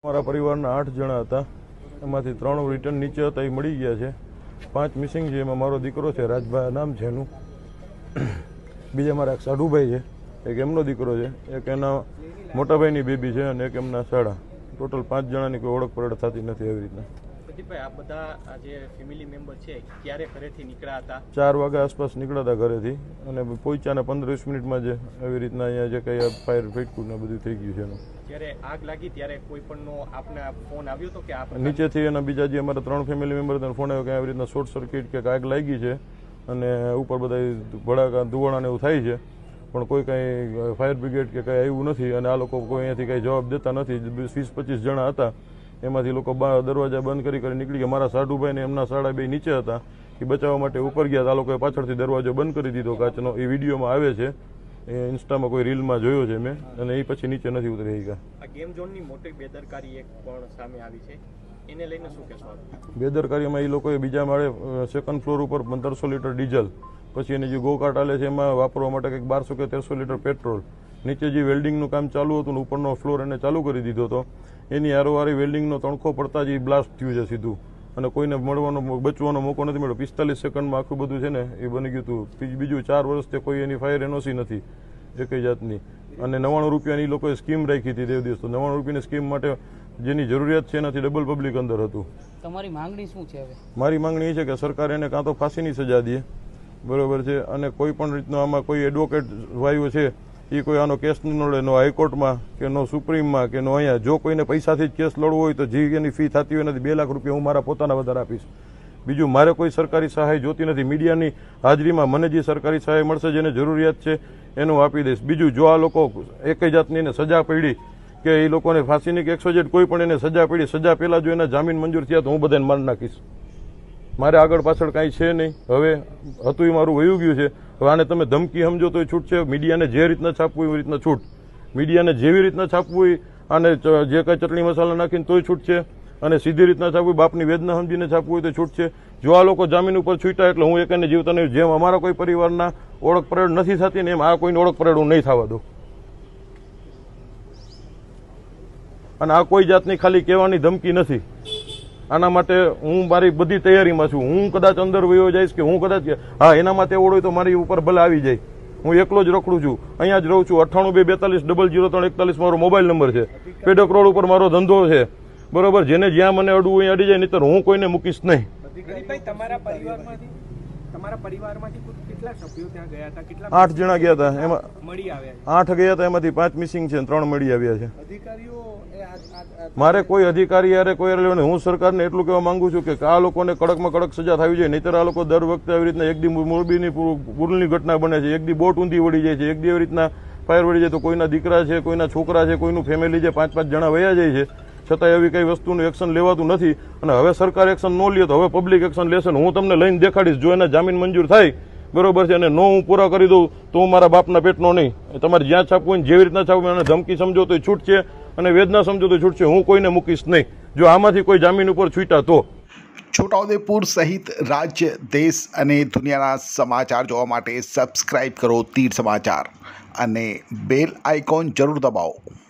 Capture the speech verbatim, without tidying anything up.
અમારા પરિવારના આઠ જણા હતા, એમાંથી ત્રણ રિટર્ન નીચે હતા, એ મળી ગયા છે. પાંચ મિસિંગ છે, એમાં મારો દીકરો છે, રાજભાઈ નામ છે એનું. બીજા મારા એક સાઢુભાઈ છે, એક એમનો દીકરો છે, એક એના મોટા ભાઈની બેબી છે અને એક એમના સાડા. ટોટલ પાંચ જણાની કોઈ ઓળખ પરડ થતી નથી. એવી રીતના પ્રદીપભાઈ, આ બધા જે ફેમિલી મેમ્બર છે ક્યારે ઘરેથી નીકળ્યા હતા? ચાર વાગ્યા આસપાસ નીકળ્યા હતા ઘરેથી અને પહોંચ્યા ને પંદર વીસ મિનિટમાં જ એવી રીતના અહીંયા જે કંઈ ફાયર ફેટકું ને બધું થઈ ગયું છે એનું. જ્યારે આગ લાગી ત્યારે કોઈ પણનો આપને ફોન આવ્યો હતો કે આ નીચેથી એના બીજા જે અમારા ત્રણ ફેમિલી મેમ્બર હતા ફોન આવ્યો કે આવી રીતના શોર્ટ સર્કિટ કે આગ લાગી છે અને ઉપર બધા ભડાકા ધુવાણા ને એવું થાય છે, પણ કોઈ કાંઈ ફાયર બ્રિગેડ કે કાંઈ આવ્યું નથી અને આ લોકો કોઈ અહીંયાથી કાંઈ જવાબ દેતા નથી. વીસ પચીસ જણા હતા, એમાંથી લોકો દરવાજા બંધ કરી કરી નીકળી ગયા. મારા સાઢુભાઈ ને એમના સાડા બે નીચે હતા, એ બચાવવા માટે ઉપર ગયા. આ લોકોએ પાછળથી દરવાજો બંધ કરી દીધો કાચનો. એ વિડીયોમાં આવે છે, એ ઇન્સ્ટામાં કોઈ રીલમાં જોયો છે મેં, અને એ પછી નીચે નથી ઉતરી ગયા. આ ગેમ ઝોનની મોટી બેદરકારી એક પણ સામે આવી છે, એને લઈને શું કહેશો? બેદરકારીમાં એ લોકોએ બીજા માળે સેકન્ડ ફ્લોર ઉપર પંદરસો લીટર ડીઝલ, પછી એની જે ગોકાર્ટ આલે છે એમાં વાપરવા માટે કંઈક બારસો કે તેરસો લીટર પેટ્રોલ, નીચે જે વેલ્ડિંગનું કામ ચાલુ હતું ને ઉપરનો ફ્લોર એને ચાલુ કરી દીધો હતો. એની હારોહારી વેલ્ડિંગનો તણખો પડતા જ એ બ્લાસ્ટ થયું છે સીધું, અને કોઈને મળવાનો બચવાનો મોકો નથી મળ્યો. પિસ્તાલીસ સેકન્ડમાં આખું બધું છે ને એ બની ગયું હતું. બીજું ચાર વર્ષથી કોઈ એની ફાયર એનઓસી નથી એકઈ જાતની, અને નવ્વાણું રૂપિયાની લોકોએ સ્કીમ રાખી હતી તે દિવસ. તો નવ્વાણું રૂપિયાની સ્કીમ માટે જેની જરૂરિયાત છે એનાથી ડબલ પબ્લિક અંદર હતું. તમારી માંગણી શું છે હવે? મારી માંગણી એ છે કે સરકાર એને કાં તો ફાંસીની સજા દે, બરોબર છે, અને કોઈ પણ રીતનો આમાં કોઈ એડવોકેટ વાયુ છે એ કોઈ આનો કેસ ન લડે, નો હાઈકોર્ટમાં કે નો સુપ્રીમમાં કે નો અહીંયા. જો કોઈને પૈસાથી જ કેસ લડવો હોય તો જે એની ફી થતી હોય નથી બે લાખ રૂપિયા હું મારા પોતાના વધારે આપીશ. બીજું મારે કોઈ સરકારી સહાય જોતી નથી. મીડિયાની હાજરીમાં મને જે સરકારી સહાય મળશે જેને જરૂરિયાત છે એનું આપી દઈશ. બીજું જો આ લોકો એક જાતની એને સજા પડી કે એ લોકોને ફાંસીની કે એકસો જેટ કોઈ પણ એને સજા પડી, સજા પહેલાં જો એના જામીન મંજૂર થયા તો હું બધાને મારી નાખીશ. મારે આગળ પાછળ કાંઈ છે નહીં. હવે હતું એ મારું વયું ગયું છે. હવે આને તમે ધમકી સમજો તો છૂટ છે. મીડિયાને જે રીતના છાપવું એવી રીતના છૂટ, મીડિયાને જેવી રીતના છાપવું હોય અને જે કાંઈ ચટણી મસાલા નાખીને તોય છૂટ છે, અને સીધી રીતના છાપવું, બાપની વેદના સમજીને છાપવું હોય તો છૂટ છે. જો આ લોકો જામીન ઉપર છૂટ્યા એટલે હું એકને જીવતા નહીં. જેમ અમારા કોઈ પરિવારના ઓળખ પરેડ નથી થતી ને એમ આ કોઈની ઓળખ પરેડ હું નહીં થવા દઉં. અને આ કોઈ જાતની ખાલી કહેવાની ધમકી નથી. આના માટે હું મારી બધી તૈયારીમાં છું. હું કદાચ અંદર વયો જઈશ કે હું કદાચ હા એના માટે ઓળો હોય તો મારી ઉપર ભલે આવી જાય. હું એકલો જ રખડું છું, અહીંયા જ રહું છું. અઠ્ઠાણું બે બેતાલીસ ડબલ જીરો ત્રણ એકતાલીસ મારો મોબાઈલ નંબર છે. પેડક રોડ ઉપર મારો ધંધો છે, બરોબર. જેને જ્યાં મને અડવું અહીંયા અડી જાય, નહીંતર હું કોઈને મૂકીશ નહીં. તમારા પરિવારમાંથી તમારા પરિવારમાંથી કેટલા સભ્યો ત્યાં ગયા હતા? કેટલા? આઠ જણા ગયા હતા, એમાં મળી આવ્યા? આઠ ગયા હતા, એમાંથી પાંચ મિસિંગ છે, ત્રણ મળી આવ્યા છે. અધિકારીઓ મારે કોઈ અધિકારી યારે કોઈ લેવાનું. હું સરકારને એટલું કહેવા માંગુ છું કે આ લોકોને કડકમાં કડક સજા થવી જોઈએ. નહીંતર આ લોકો દર વખતે આવી રીતના એક દી મોરબીની પુલની ઘટના બને છે, એક દી બોટ ઊંધી વળી જાય છે, એક દી એવી રીતના ફાયર વળી જાય તો કોઈના દીકરા છે, કોઈના છોકરા છે, કોઈનું ફેમિલી છે, પાંચ પાંચ જણા વયા જાય છે, છતાં એવી કઈ વસ્તુનું એક્શન લેવાતું નથી. અને હવે સરકાર એક્શન ન લે તો હવે પબ્લિક એક્શન લેશે. હું તમને લઈને દેખાડીશ. જો એના જામીન મંજૂર થાય, બરોબર છે, અને નો હું પૂરા કરી દઉં તો હું મારા બાપના પેટનો નહીં. તમારે જ્યાં છાપવું હોય જેવી રીતના છાપવું, અને ધમકી સમજો તો છૂટ છે અને વેદના સમજો તો છૂટ છે. હું કોઈને મૂકીશ નહીં જો આમાંથી કોઈ જામીન ઉપર છૂટ્યા તો. છોટાઉદેપુર સહિત રાજ્ય, દેશ અને દુનિયાના સમાચાર જોવા માટે સબસ્ક્રાઇબ કરો તીર સમાચાર અને બેલ આઇકોન જરૂર દબાવો.